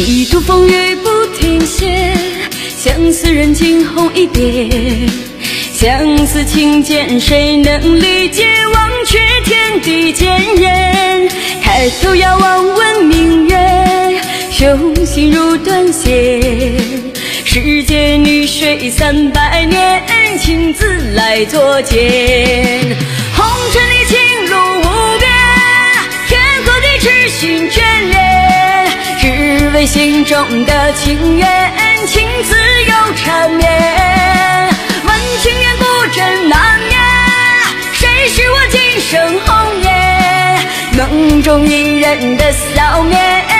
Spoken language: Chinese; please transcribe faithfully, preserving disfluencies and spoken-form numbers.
几度风雨不停歇，相思人惊鸿一瞥。相思情剑谁能理解？忘却天地间人。抬头遥望问明月，雄心如断线。世间女水三百年，情字来作茧。红尘里情路无边，天和地痴心眷恋，只为心中的情缘，情字又缠绵。问情缘不真难言，谁是我今生红颜？梦中一人的笑面，